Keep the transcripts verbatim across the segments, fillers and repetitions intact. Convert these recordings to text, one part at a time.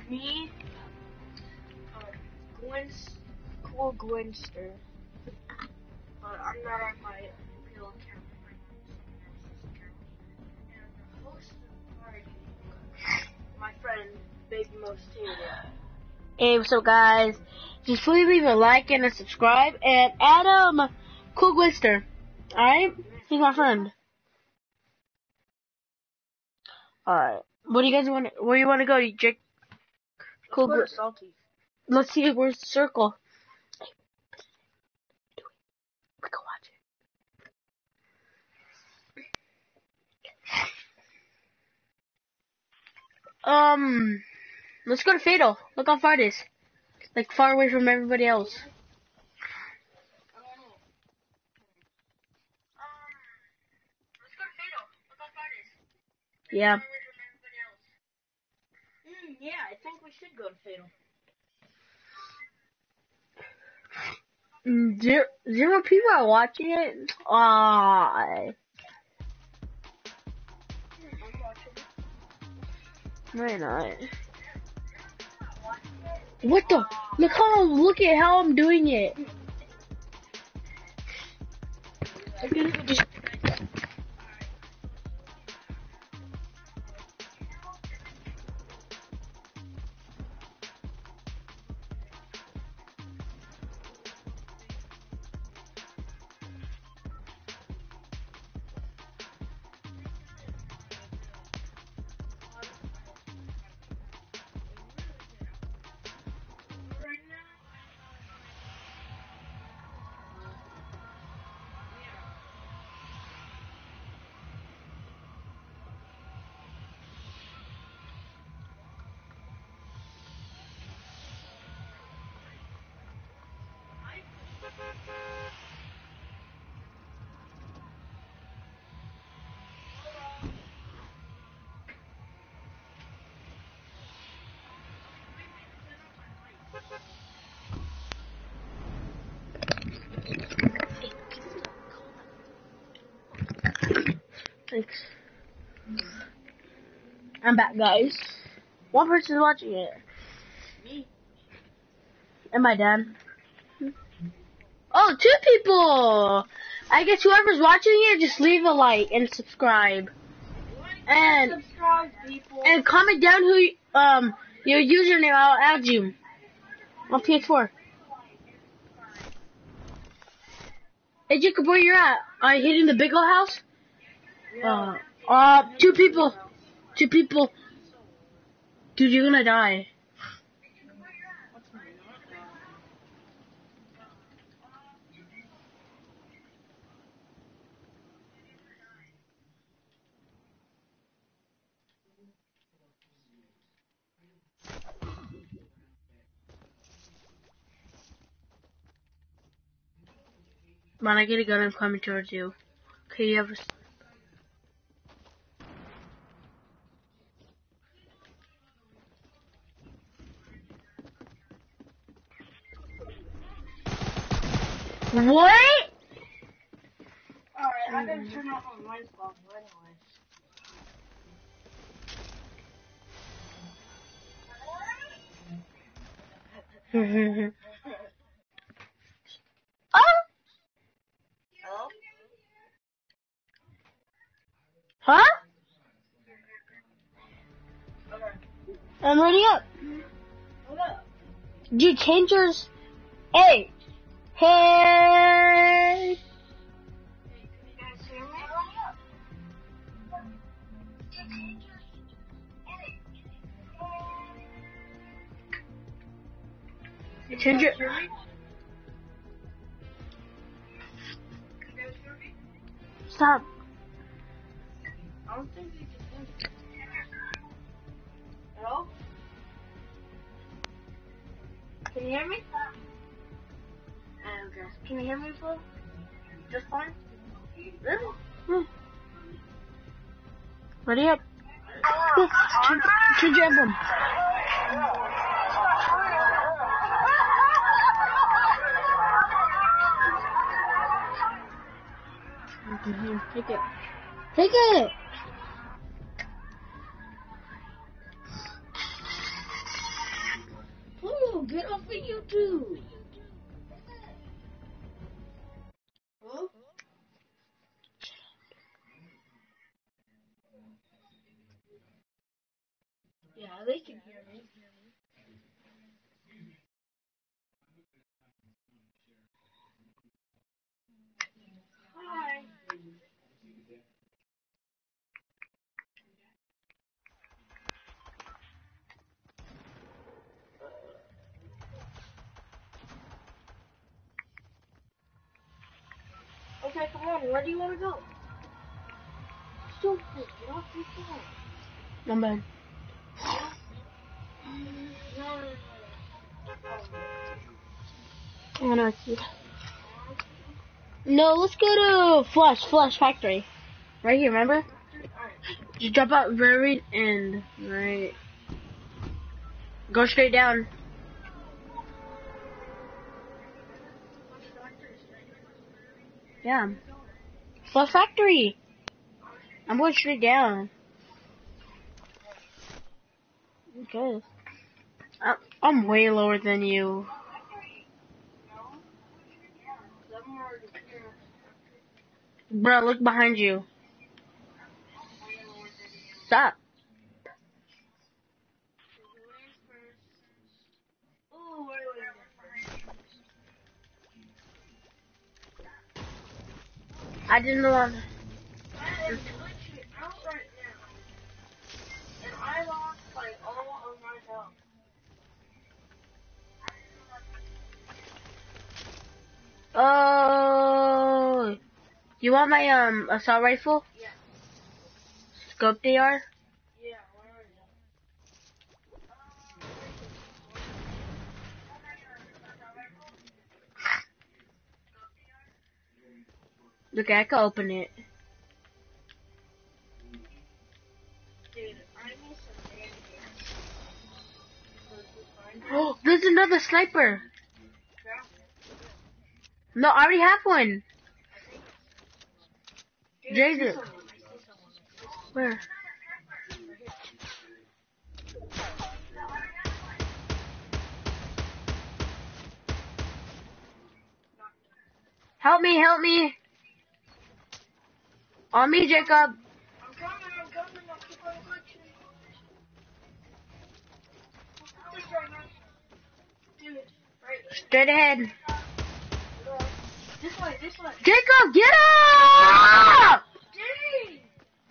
Me, uh, Gwen, cool Gwenster. But I'm not on my real account. And the host of the party, my friend, Baby Most Taylor. Hey, what's up, guys? Just please leave a like and a subscribe. And Adam, cool Gwenster. Alright? He's my friend. Alright. What do you guys want? Where do you want to go, Jake? Cool Let's go to Salty. Let's see where's the circle. We go watch it. Um, let's go to Fatal. Look how far it is. Like far away from everybody else. Yeah. Mm, yeah, I think we should go to Fatal. Mm, Zero, zero people are watching it. Ah. Why not? What the? Look how look at how I'm doing it. I'm gonna go just. Thanks. I'm back, guys. One person's watching it. Me. And my dad. Oh, two people! I guess whoever's watching it, just leave a like and subscribe. And subscribe, people. And comment down who um your username. I'll add you on P S four. Hey Jacob, where you at? Are you hitting the big old house? Yeah. Uh, uh, two people. Two people. Dude, you're gonna die. Man, I get a gun. I'm coming towards you. Okay, you have a... What? Alright, I gotta turn off my mind spot Oh? Hello? Huh? Okay. I'm ready up. Hold up. Dude, change yours. Hey. Hey. Change your... Stop. I don't think you can hear me. Hello? Can you hear me? Okay. Can you hear me, Flo? Just fine? Really? Hmm. Ready up. Change, change your emblem. Take it. Take it! Get off of YouTube. Huh? Yeah, they can hear me. Hi. Okay, come on. Where do you want to go? Stupid. Get off your phone. I'm bad. No, no, no, I know it's you. No, let's go to Flush, Flush Factory. Right here, remember? Just drop out very end. Right. Go straight down. Yeah. Flush Factory. I'm going straight down. Okay. I- I'm way lower than you. Bro, look behind you. Stop. Oh, wait, wait, wait. I didn't know. I am literally out right now, and I lost like all of my health. Oh. You want my um assault rifle? Yeah. Scope they are? Yeah, where are you? Okay, I can open it. Dude, I need some bandages. Oh, there's another sniper. Yeah. No, I already have one. Dude, I see Jason. someone. I see someone. Where? Help me, help me. On me, Jacob. I'm coming, I'm coming, I'll keep on glitching. This right now. Dude, right. Straight ahead. This way, this way. Jacob, get up! Dang!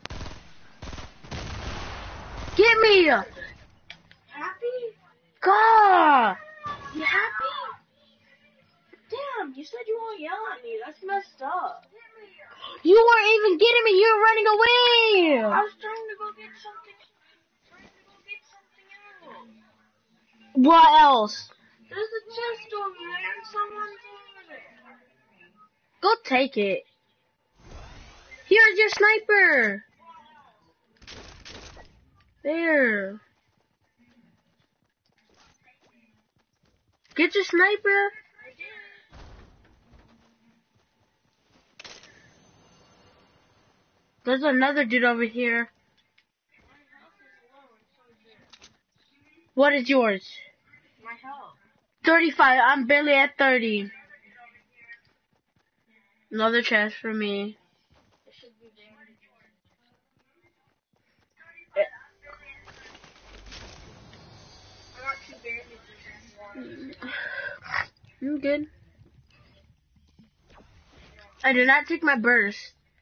Get me. Happy? God. You happy? Damn, you said you won't yell at me. That's messed up. You weren't even getting me. You were running I away. was trying to go get something. Trying to go get something else. What else? There's a chest over there and someone's over there. Go take it. Here's your sniper. There. Get your sniper. I did. There's another dude over here. My health is low and so is yours. What is yours? My health. thirty-five. I'm barely at thirty. Another chest for me. It should be bandages. I got two bandages if you want. I'm good. I did not take my burst.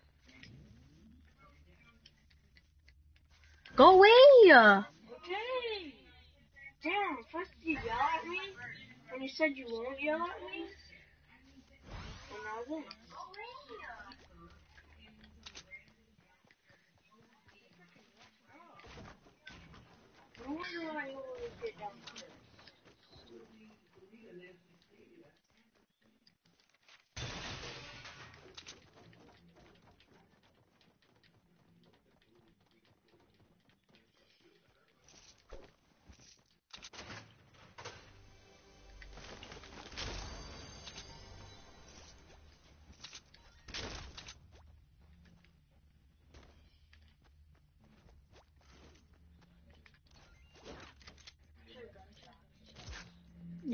Go away! Okay. Damn, first you yell at me, and you said you won't yell at me, and now this. No wonder why you always get downstairs.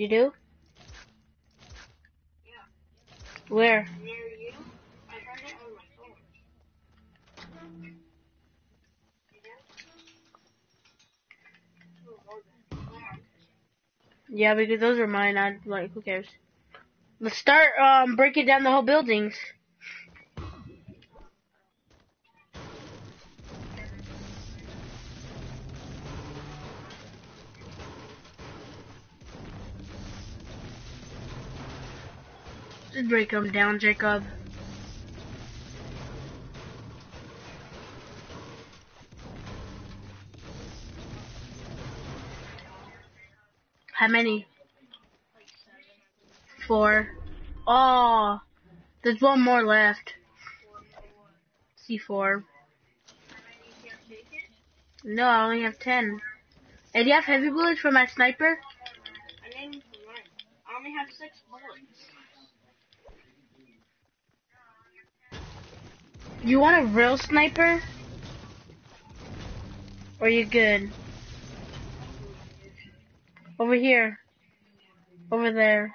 You do? Yeah. Where? Near you? I heard it on my phone. Yeah, because those are mine. I like. Who cares? Let's start um breaking down the whole buildings. Just break them down, Jacob. How many? Four. Oh, there's one more left. C four. No, I only have ten. And do you have heavy bullets for my sniper? I named for mine. I only have six bullets. You want a real sniper? Or you good? Over here. Over there.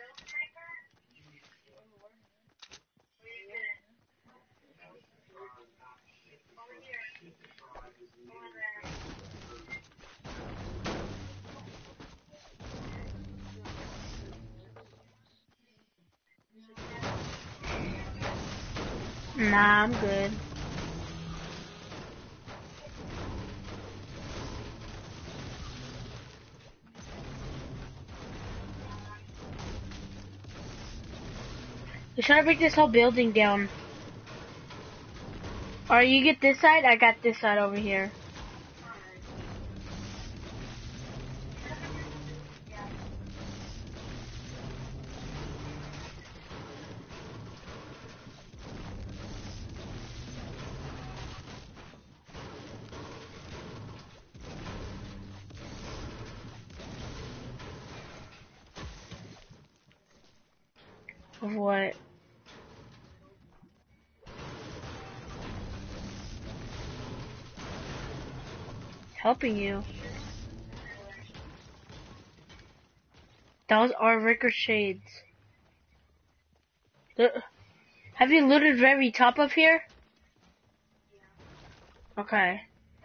Nah, I'm good. We're trying to break this whole building down. Or you get this side, I got this side over here. Of what? Helping you. Those are ricochets. The- Have you looted very top of here? Okay.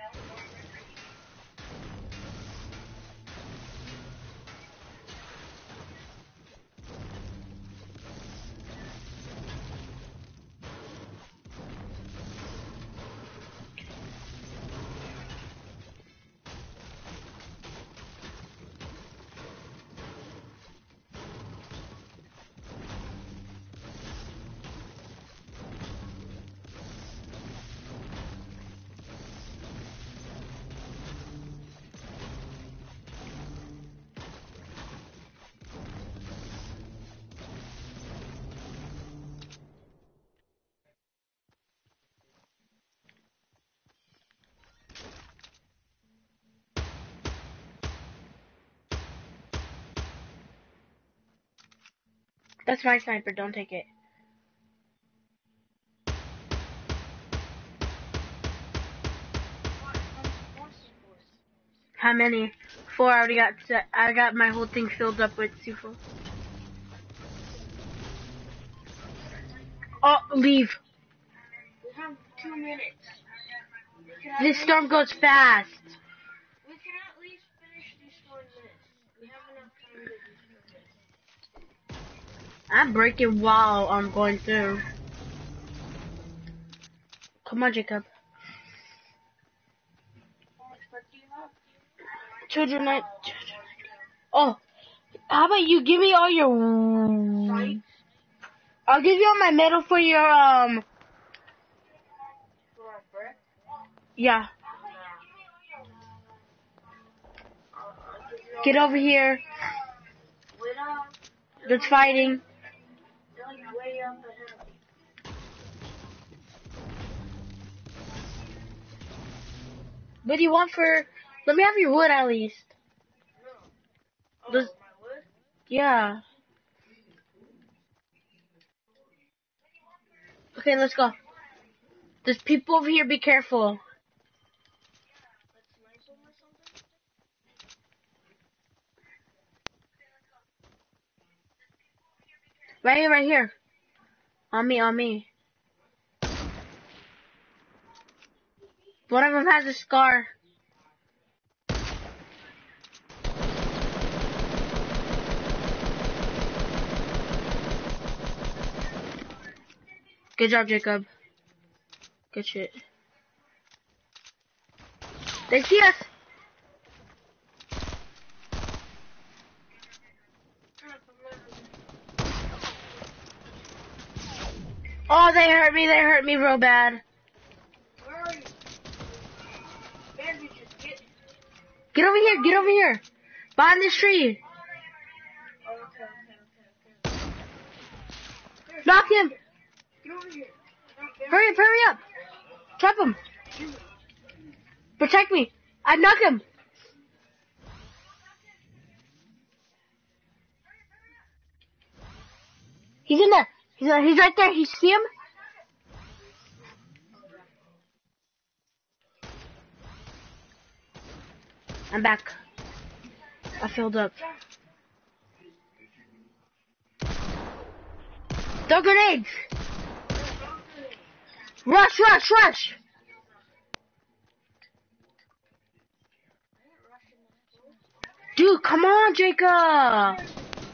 That's my sniper, don't take it. How many? Four. I already got. Set. I got my whole thing filled up with C four. Oh, leave. We have two minutes. This storm goes fast. We can at least finish destroying this. We have enough time to destroy this. I'm breaking while I'm going through. Come on, Jacob. How much butt do you have? Children night. Oh, how about you give me all your. Sights? I'll give you all my metal for your um. For our brick? Yeah. I'll, I'll give you all Get over here. Wait up. There's fighting. They're like way up ahead of me. What do you want for? Let me have your wood at least. No. Oh, There's- my wood? Yeah. Okay, let's go. There's people over here. Be careful. Let's snipe them or something? Right here, right here. On me, on me. One of them has a scar. Good job, Jacob. Good shit. They see us. Oh, they hurt me. They hurt me real bad. Where are you? Bandages, get. Get over here. Get over here. Behind this tree. Oh, okay, okay, okay, okay. Knock him. Get over here. Hurry up, hurry up. Trap him. Protect me. I knock him. He's in there. He's, uh, he's right there. You see him? I'm back. I filled up. Throw grenades. Rush, rush, rush. Dude, come on, Jacob.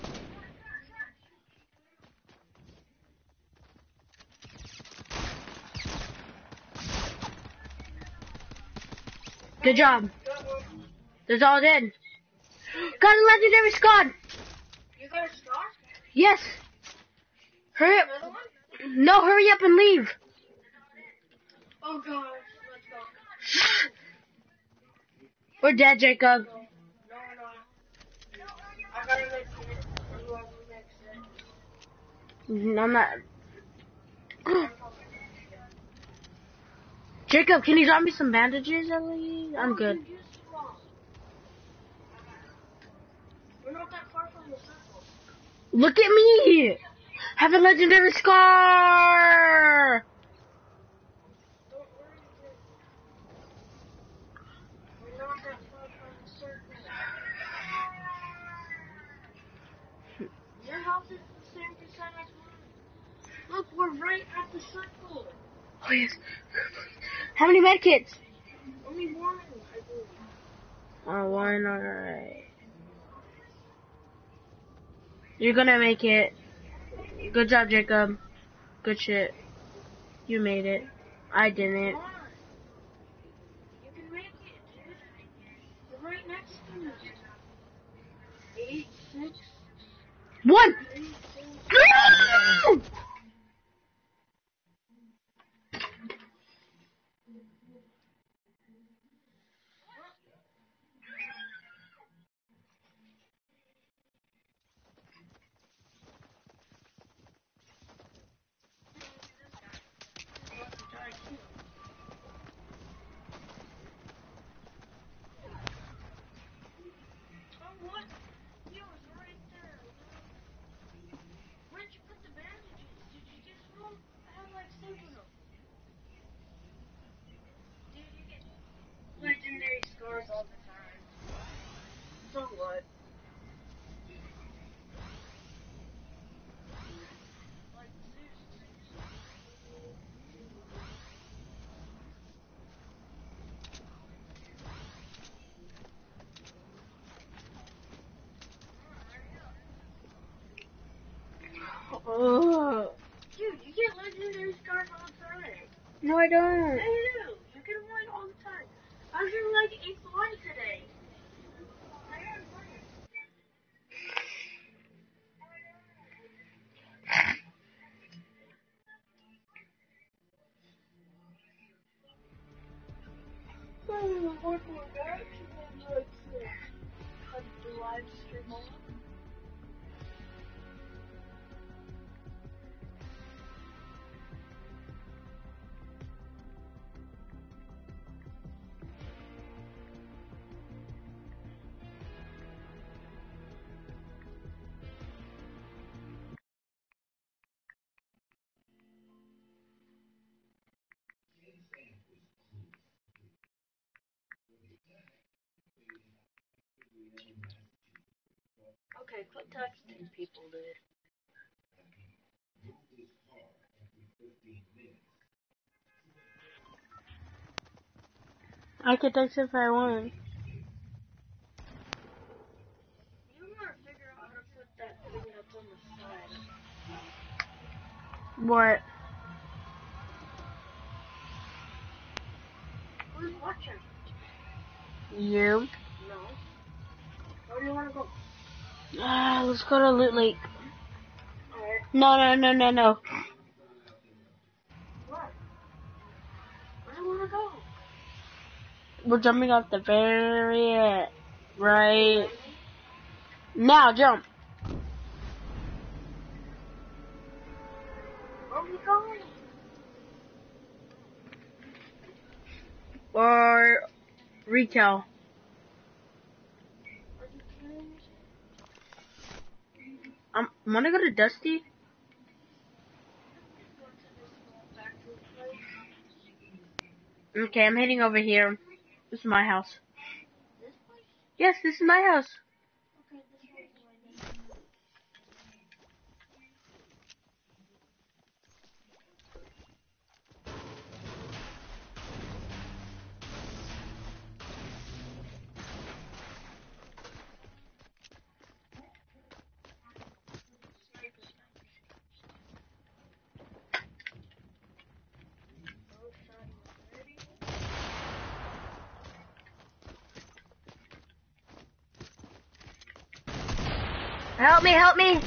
Good job. That's all in. Got a legendary squad. You got a scar? Yes. Hurry up. Another one? No, hurry up and leave. Oh gosh, let's go. We're dead, Jacob. No, no. I gotta make it. Or whoever makes it. I'm not. Jacob, can you drop me some bandages at least? I'm good. You used them all. We're not that far from the circle. Look at me. Have a legendary scar. Don't worry, kid. We're not that far from the circle. Your house is the same percent as mine. Look, we're right at the circle. Oh yes. How many medkits? Only one, I believe. Oh, one. All right. You're gonna make it. Good job, Jacob. Good shit. You made it. I didn't. Come on. You can make it, dude. You're right next to me. Eight, six, One. three, two. Oh, what? He was right there. Where'd you put the bandages? Did you get them? I had like seven of them. Dude, you get legendary scars all the time. So what? Like, seriously. Oh. Dude, you get legendary scars all the time. No, I don't. I do. You get them like all the time. I was in like eighth one today. Oh, what was that? Like, uh, the live stream on. Okay, quit texting people, dude. I could text if I want. You gotta figure out how to put that thing that's on the side. What? Who's watching? You? No. Where do you wanna go? Ah, let's go to Loot Lake. Alright. No, no, no, no, no. What? Where do you wanna go? We're jumping off the very end. Right. Now, jump. Where are we going? Or retail. Are you kidding me? Um, wanna go to Dusty? Go to this small factory place. Okay, I'm heading over here. This is my house. This place? Yes, this is my house. Okay, this one's my name. Help me, help me!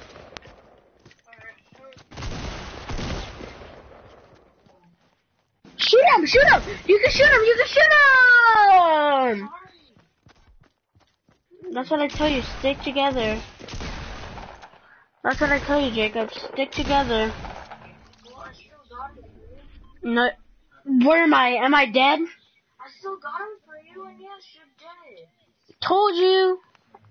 Shoot him, shoot him! You can shoot him, you can shoot him! That's what I tell you, stick together. That's what I tell you, Jacob, stick together. Well, I still got him for you. No, where am I? Am I dead? I still got him for you, and yes, you're dead. Told you.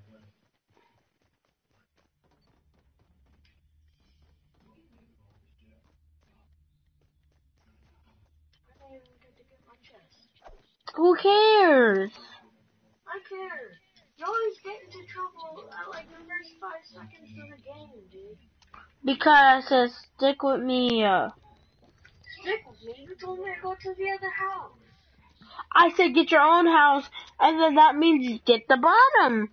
I didn't even get to get my chest. Who cares? I care. You always get into trouble at like the first five seconds of the game, dude. Because it says stick with me. Uh, Stick with me. You told me to go to the other house. I said get your own house, and then that means you get the bottom.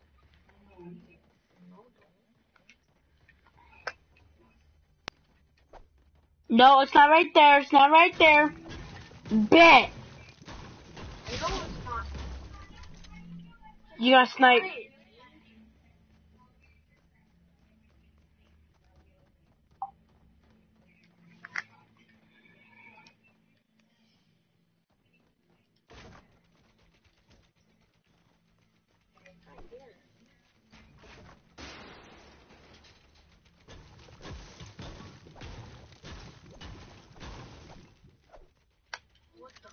No, it's not right there. It's not right there. Bet. You know it's not. You got snipe. Wait. What the?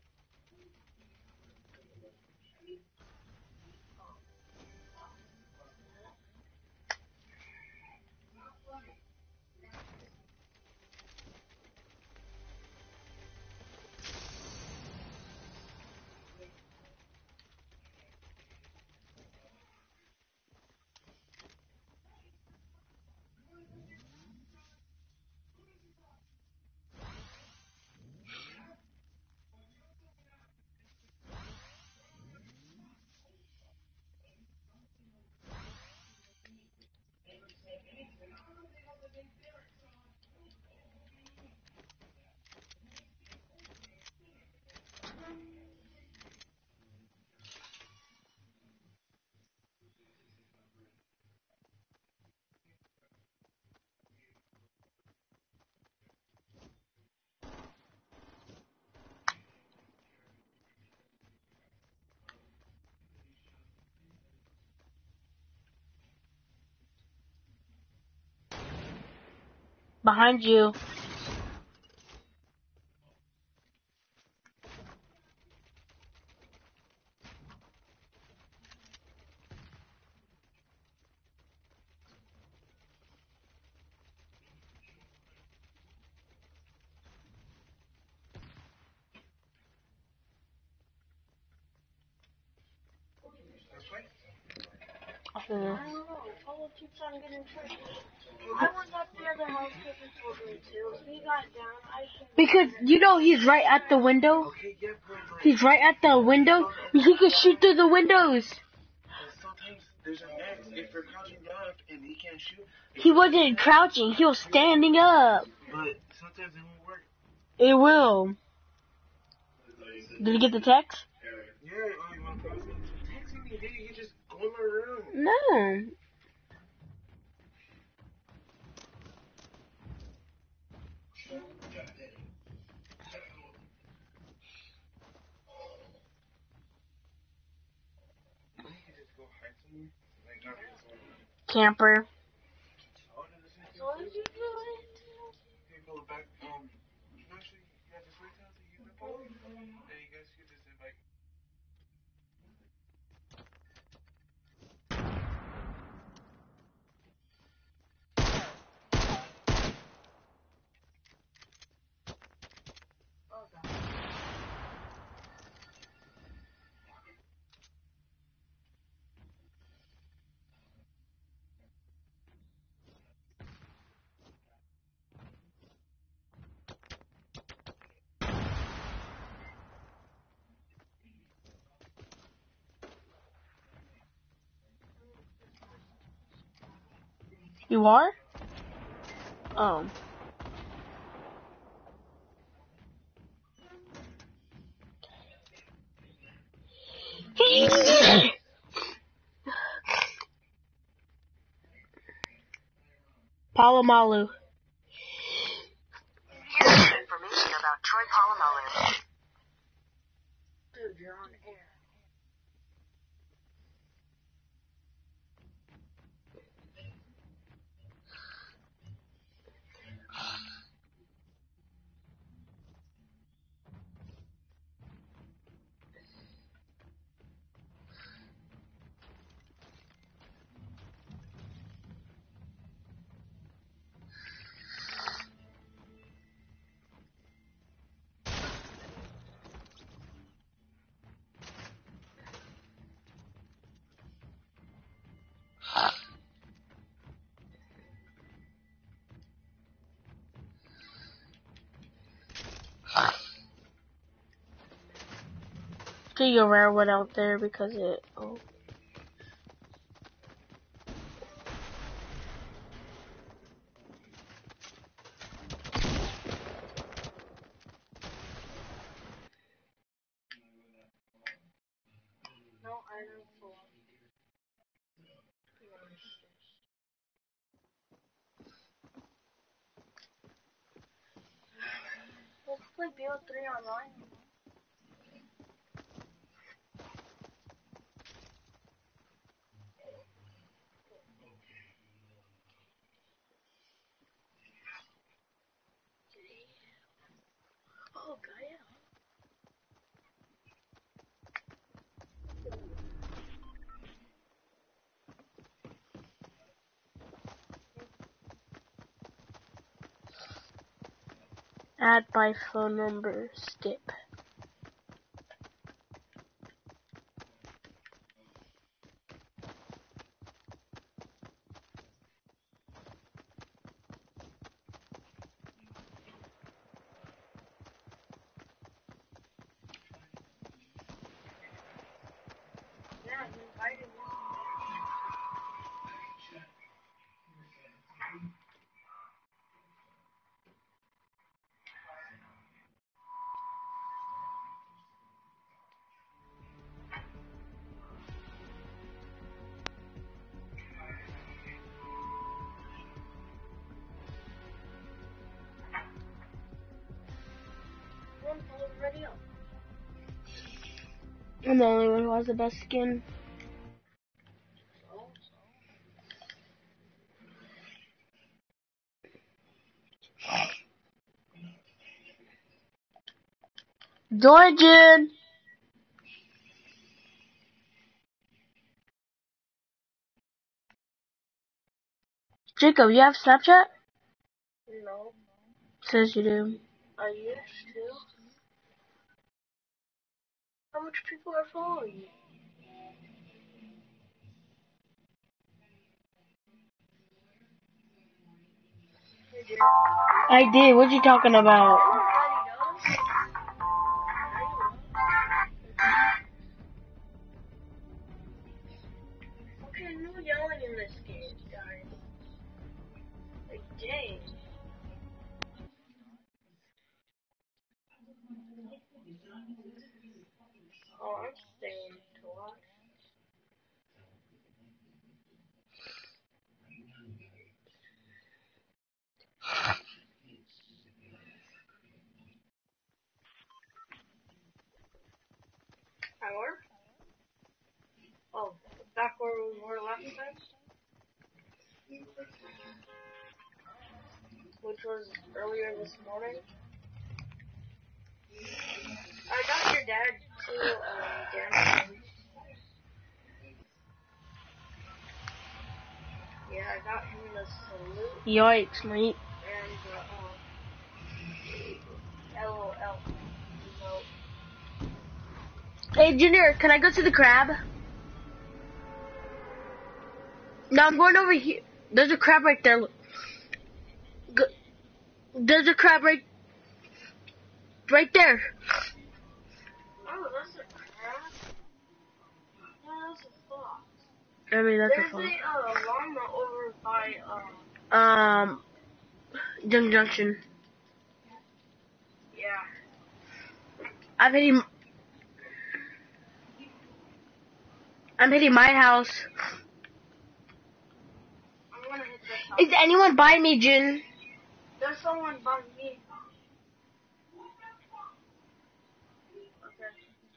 Behind you. I don't know. Polo keeps on getting tricky. I was at the other house because he told me to. He got down. I should. Because you know he's right at the window. He's right at the window. He can shoot through the windows. Sometimes there's an X. If you're crouching down and he can't shoot. He wasn't crouching. He was standing up. But sometimes it won't work. It will. Did you get the text? Yeah, oh, you want to post it? Texting me, dude. You just go in my room. No. Camper. You are? Oh. Palomalu. Here's some information about Troy Polamalu. Dude, you're on air. See your rare one out there because it. Oh. No iron for. Let's play B O three online. Oh, Gaia. Add by phone number. Skip. Yeah, he invited me. One follow already up. I'm the only one who has the best skin. Oh, Georgian! Jacob, you have Snapchat? no. Says you do. I used to. How much people are following you? You did. I did. What you talking about? Everybody does. I know. Oh, I'm staying to watch. I were? Oh, back where we were last time? Which was earlier this morning. I got your dad to um, damage. Yeah, I got him the salute Yikes, mate. and the um, LOL. So, Hey, Junior, can I go to the crab? No, I'm going over here. There's a crab right there. Go- There's a crab right, right there. oh, that's a crab. No, that's a fox. I mean, that's There's a a uh, llama over by um. fun. Um, Jung Junction. Yeah. I'm hitting. I'm hitting my house. I'm gonna hit this house. Is anyone by me, Jin? There's someone by me. Okay.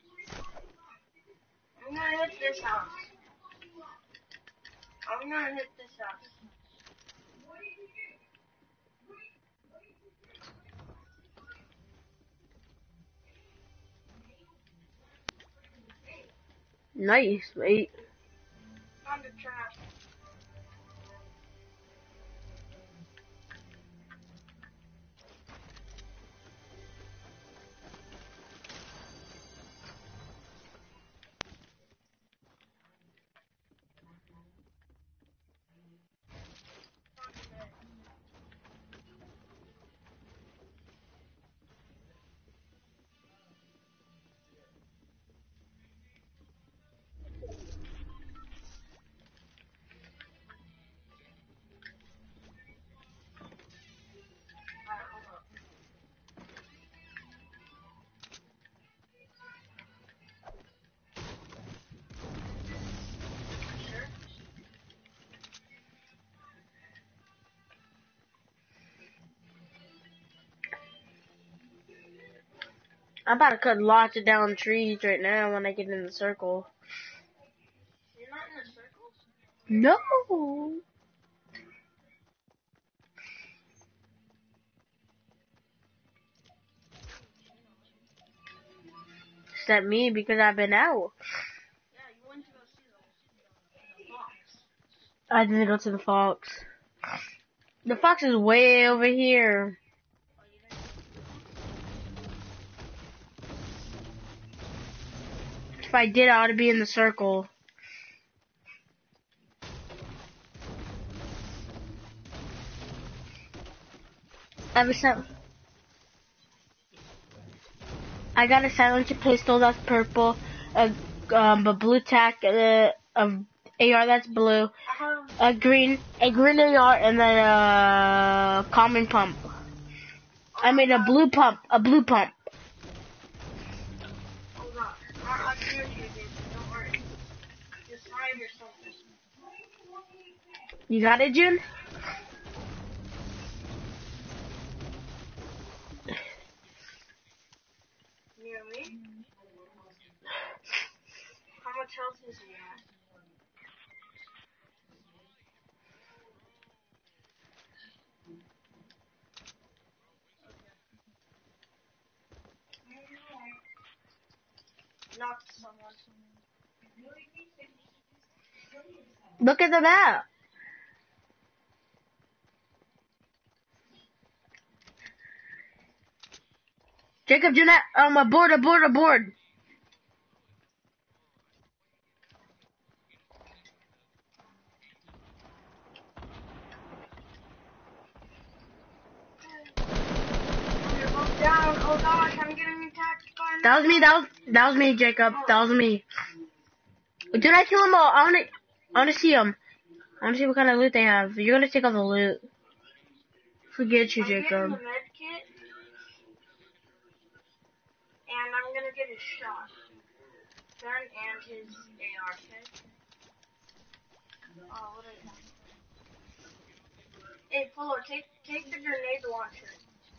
I'm gonna hit this house. I'm gonna hit this house. Nice, mate. Found a trap. Alright, hold up. Sure. I'm about to cut lots of down trees right now when I get in the circle. You're not in a circle? No. Except me because I've been out. Yeah, you went to go see the, the fox. I didn't go to the fox. The fox is way over here. Oh, you didn't? If I did, I ought to be in the circle. Ever since I got a silencer pistol that's purple, a um a blue tack, uh, a A R that's blue, I have. a green a green A R, and then a common pump. I mean a blue pump, a blue pump. Hold on. I, I can hear you, dude. Don't worry. Just hide or something. You got it, June? Near me? How much health is he at? Knocked someone. Look at the map. Jacob, you're not um aboard, aboard, aboard. You're both down. Oh gosh, I'm getting attacked by That was me. That was that was me, Jacob. That was me. Did I kill them all? I wanna I wanna see them. I wanna see what kind of loot they have. You're gonna take all the loot. Forget you, I'm getting Jacob. the med kit. And I'm gonna get his shot. Gun and his A R, okay? Oh, what did I have? Hey, Polo, take take the grenade launcher.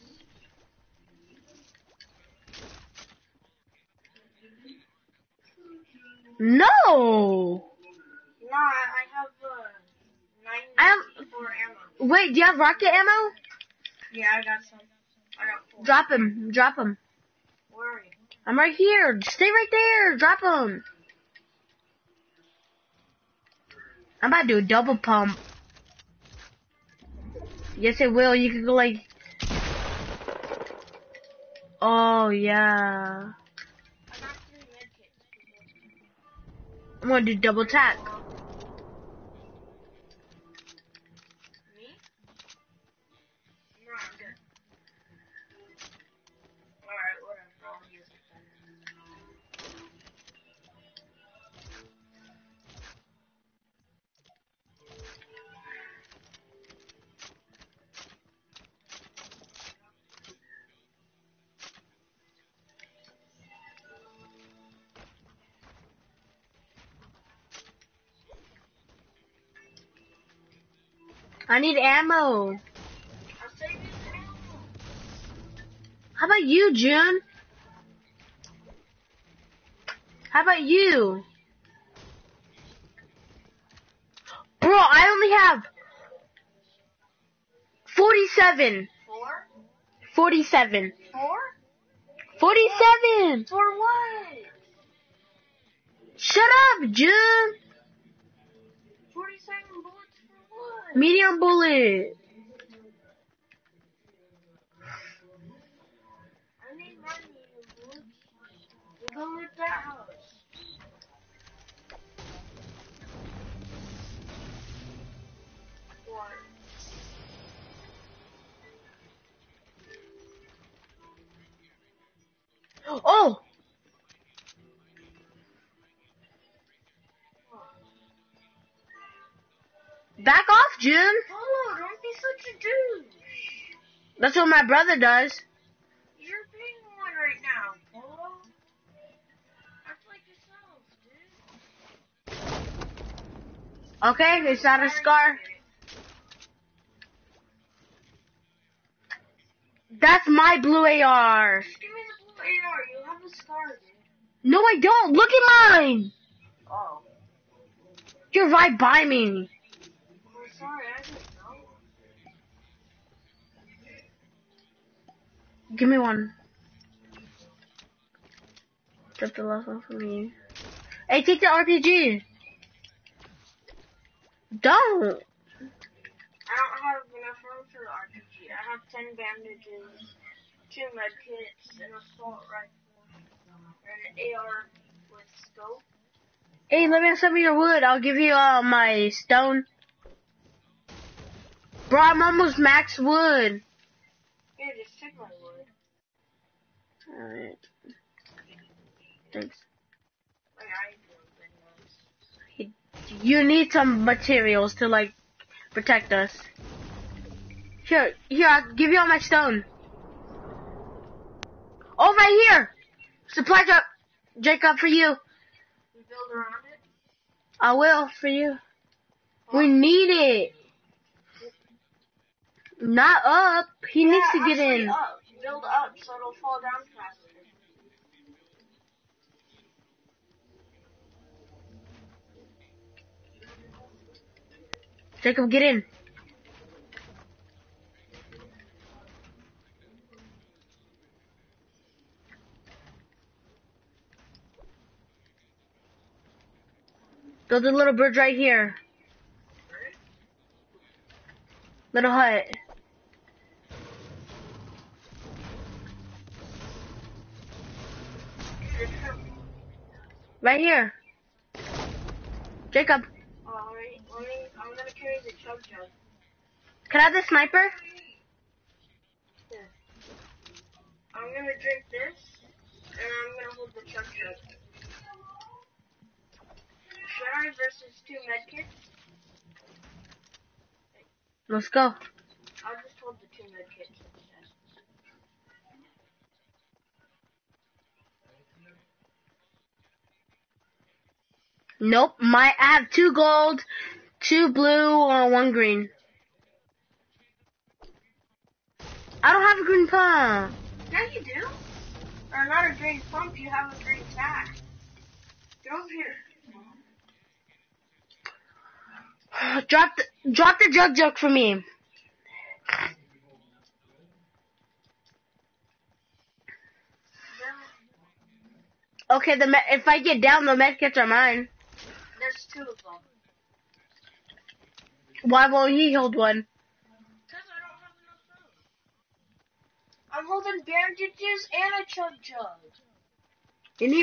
No! Nah, I have uh, I'm- ninety-four ammo. Wait, do you have rocket ammo? Yeah, I got some. I got four. Drop him. Drop him. Where are you? I'm right here. Stay right there. Drop him. I'm about to do a double pump. Yes, it will. You can go like... Oh, yeah. I got three medkits. I'm gonna do double tap. Me? No, I'm good. Alright, whatever. I'll use it then. I need ammo. I'll save you some ammo. How about you, June? How about you? Bro, I only have forty-seven. Four? forty-seven. Four? forty-seven! For what? Shut up, June! forty-seven bullets for what? Medium bullet. I need my medium bullets. You go with that house. What? Oh! Back off, June! Polo, don't be such a douche. That's what my brother does. You're being one right now, Polo. Act like yourself, dude. Okay, it's not a scar. That's my blue A R. Just give me the blue A R. You have a scar, dude. No, I don't. Look at mine. Oh. You're right by me. I'm sorry, I didn't know. Give me one. Took the last one from you. Hey, take the R P G. Don't. I don't have enough room for the R P G. I have ten bandages, two medkits, an assault rifle, and an A R with scope. Hey, let me have some of your wood. I'll give you uh, my stone. Bro, I'm almost max wood. Yeah, just take my wood. Alright. Thanks. Like, I do things. You need some materials to, like, protect us. Here, here, I'll give you all my stone. Oh, right here! Supply drop, Jacob, for you. You build around it? I will, for you. We need it. Not up. He Yeah, needs to get actually in. Up. Build up so it'll fall down faster. Jacob, get in. Build a little bridge right here. Little hut. Right here. Jacob, Alright, let me, I'm gonna carry the chug jug. can I have the sniper? Here. I'm gonna drink this, and I'm gonna hold the chug jug. Should I versus two medkits? Let's go. I'll just hold the two medkits instead. Nope. My I have two gold, two blue, or one green. I don't have a green pump. Yeah, you do. Or not a green pump, you have a green sack. Get over here. Drop the drop the jug jug for me. Okay, the me if I get down, the medkits are mine. There's two of them. Why won't he hold one? Because I don't have enough room. I'm holding bandages and a chug jug. You need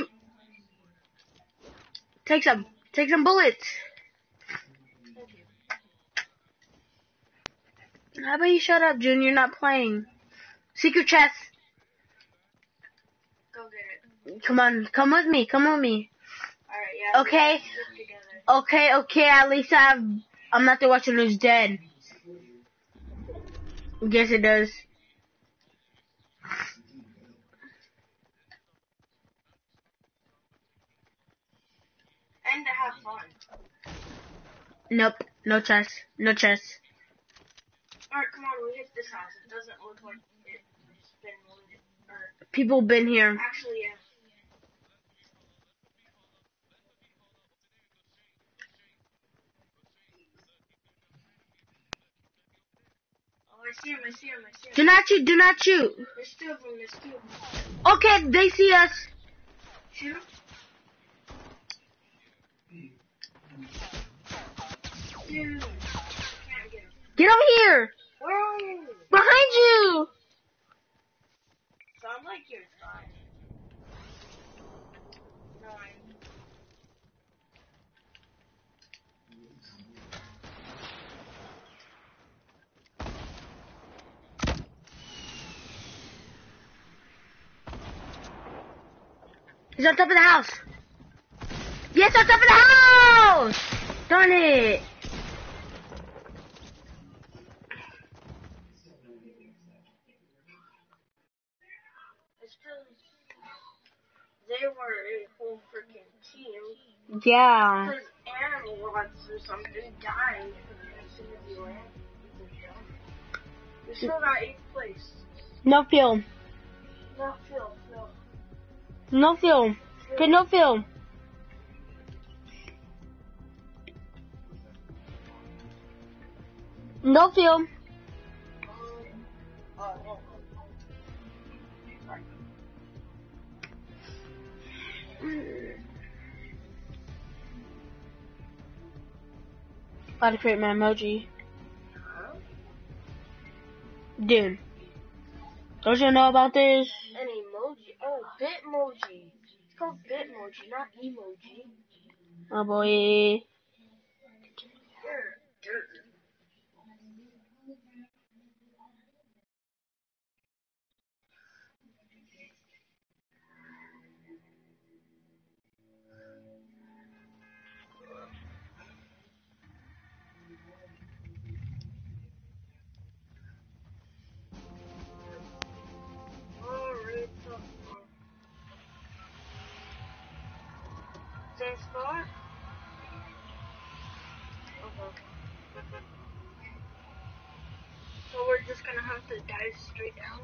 take some. Take some bullets. Thank you. How about you shut up, June? You're not playing. Secret chest. Go get it. Come on, come with me. Come with me. Alright, yeah. Okay. We stick together. Okay, okay. At least I have. I'm not the one who's dead. Yes, it does. And to have fun. Nope. No chest. No chest. Alright, come on, we hit this house. It doesn't look like it's been looted. Or, People been here. actually, yeah. Oh, I see him, I see him, I see him. Do not shoot. Do not shoot. There's two of them, there's two of them. Okay, they see us. Shoot him. Dude, I can't get him. Get over here. Where are you? Behind you. Sound like you're fine. Nine. He's on top of the house. Yes, on top of the house. Darn it. It's because they were a whole freaking team. Yeah. Because animal rods or something died as soon as you land. We still got eighth place. No fuel. No, Phil, Phil. No fuel. Okay, no fuel. No fuel. Oh, oh, Gotta create my emoji. huh? Dude. Don't you know about this? An emoji. Oh, Bitmoji. It's called Bitmoji, not emoji. Oh boy. You're dirt. Alright, so. Same spot? Okay. So we're just gonna have to dive straight down?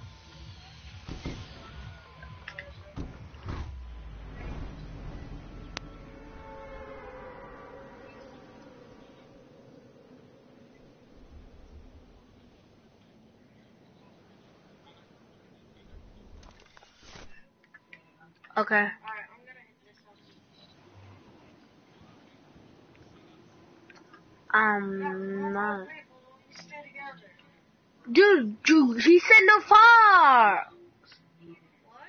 Okay. Alright, I'm gonna hit this house. Um, not. We stay together. Dude, dude, he said no far. What?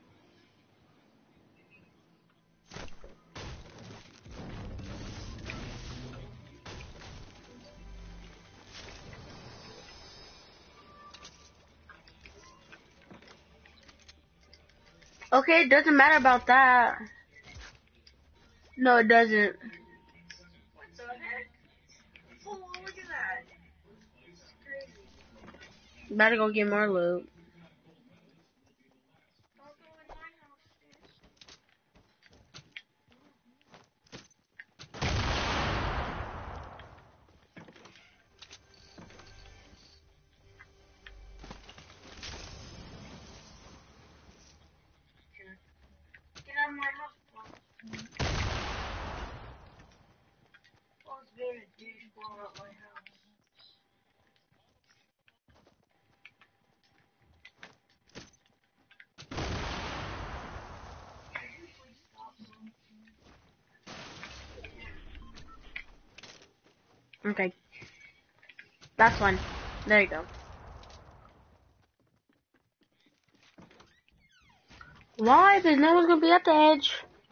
Okay, it doesn't matter about that. No, it doesn't. What the heck? Oh, look at that. It's crazy. Better go get more loot. Don't go in my house, Okay. That's one. There you go. Why? Because no one's gonna be at the edge.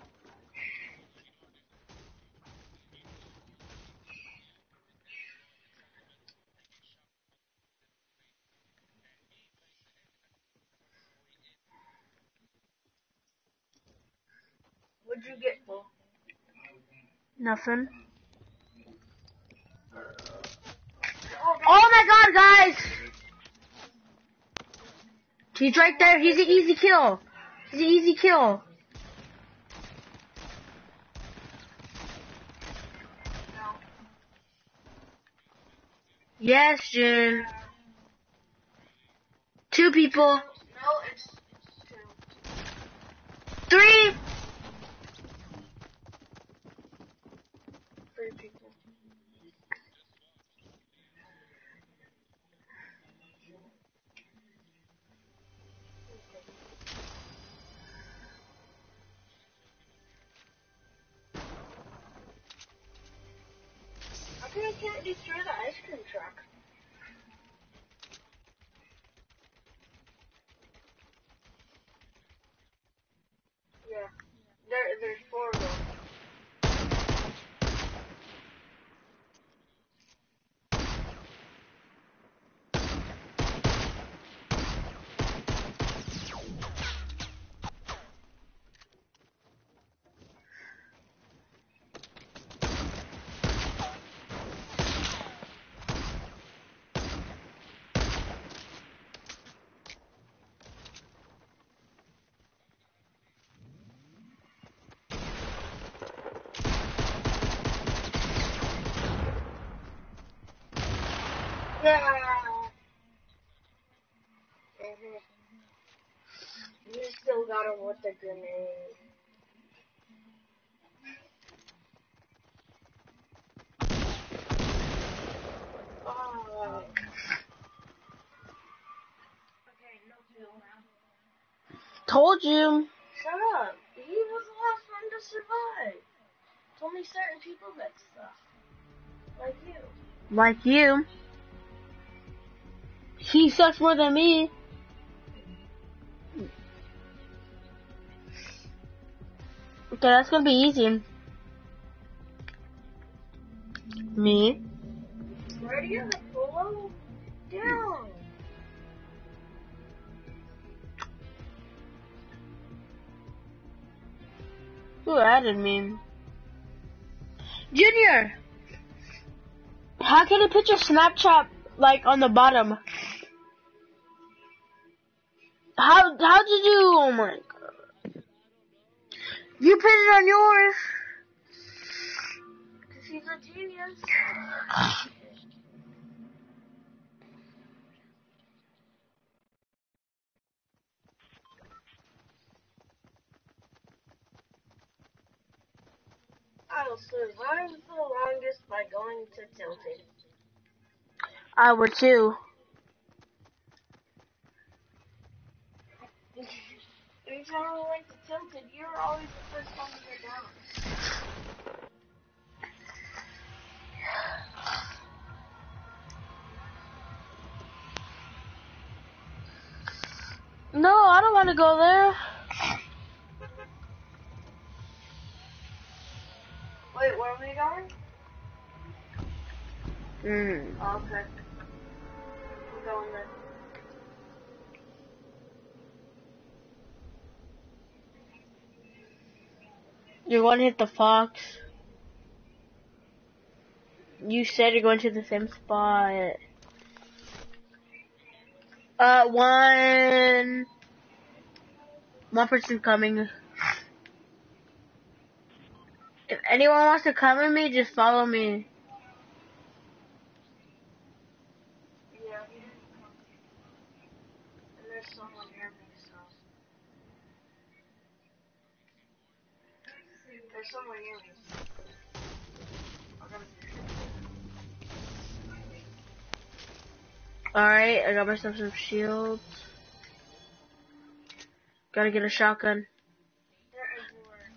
What'd you get, Paul? Nothing. Oh my god, guys! He's right there. He's an easy kill. He's an easy kill. No. Yes, June. Two people. No, it's, it's two. Three. Three people. How come I can't destroy the ice cream truck? Yeah. There, there's four of them. Yeah. Mhm. You still got him with the grenade. Oh. Okay, no kill now. Told you. Shut up. He was the last one to survive. It's only certain people that stuff. Like you. Like you. He sucks more than me. Okay, that's gonna be easy. Me. Where do you have the polo? Down. Who added me? Junior! How can I put your Snapchat, like, on the bottom? How, how did you, oh my god. You put it on yours. Because he's a genius. I'll survive the longest by going to Tilted. I would too. Anytime we went to Tilted, you were always the first one to go down. No, I don't want to go there. Wait, where are we going? Mm. Oh, okay. I'm going there. You're going to hit the fox. You said you're going to the same spot. Uh, one... One person coming. If anyone wants to come with me, just follow me. Yeah. And there's someone near me, so. There's someone near me. I'm gonna Alright, I got myself some shields. Gotta get a shotgun. They're everywhere.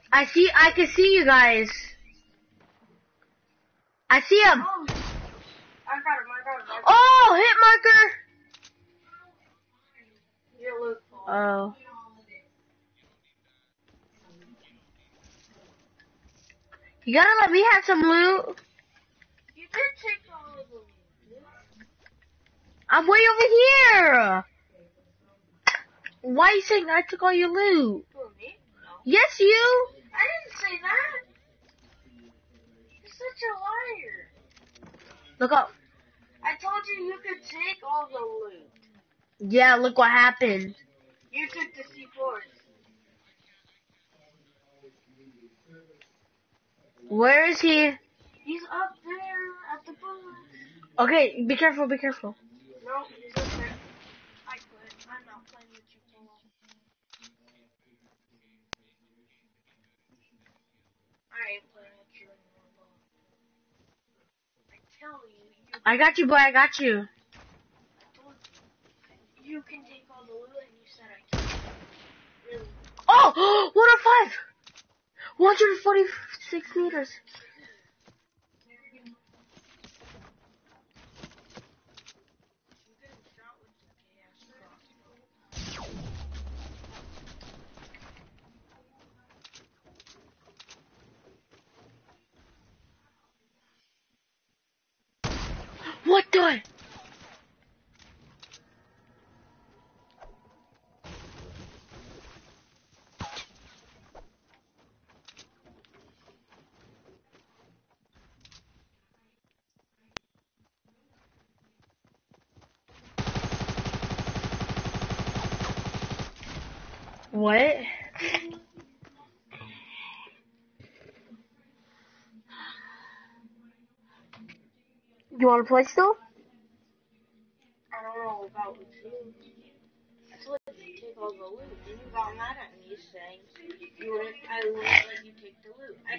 I see, I can see you guys. I see him. Oh, I got him, I got him. I got him. Oh, hit marker. Your loot full. Oh. You gotta let me have some loot. You did take all of them. I'm way over here. Why are you saying I took all your loot? For me? No. Yes, you. I didn't say that. You're such a liar. Look up. I told you you could take all the loot. Yeah, look what happened. You took the C fours. Where is he? He's up there at the bus. Okay, be careful, be careful. No, he's up there. I quit. I'm not playing with you, Polo. I ain't playing with you anymore, Polo. I tell you, you, I got you, boy, I got you. I told you, you can take all the loot, and you said I can't. Really? Oh, one oh five. one hundred forty-six meters. You getting shot with the gas crossbow. What the? What? You wanna play still? I don't know about with you. I told you to take all the loot, and you got mad at me saying you wouldn't, I wouldn't let you take the loot. I